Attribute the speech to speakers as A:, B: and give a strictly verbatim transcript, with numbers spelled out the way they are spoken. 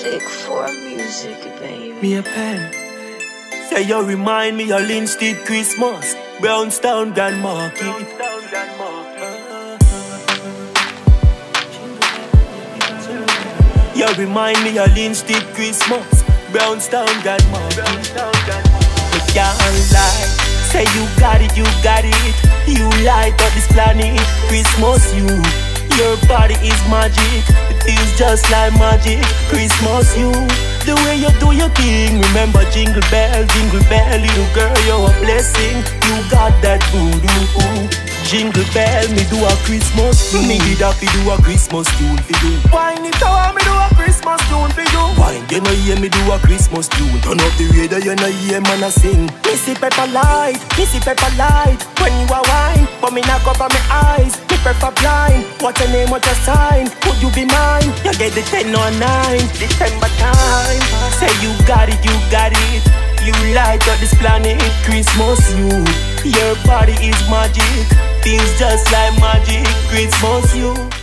A: Sick for music, baby.
B: Me a pen. Say you remind me of Linstead Christmas, Brownstown Grand Market. You remind me of Linstead Christmas, Brownstown Grand Market. Me can't lie. Say you got it, you got it. You light up this planet. Christmas, you. Your body is magic. It feels just like magic. Christmas, you. The way you do your thing. Remember jingle bell, jingle bell. Little girl, you're a blessing. You got that voodoo. Jingle bell, me do a Christmas tune. Me did have to do a Christmas tune for you. Wine it out, me do a Christmas tune for you. Wine, you know hear me do a Christmas tune. Turn up the radio, you know hear man a sing. Missy Pepper Light, Missy Pepper Light. When you a wine, but me knock up on my eyes. Me prefer blind. What's your name, what's your sign? Would you be mine? You get the ten or nine, December time. Say you got it, you got it. You light up this planet, Christmas you. Your body is magic. Feels just like magic, Christmas you.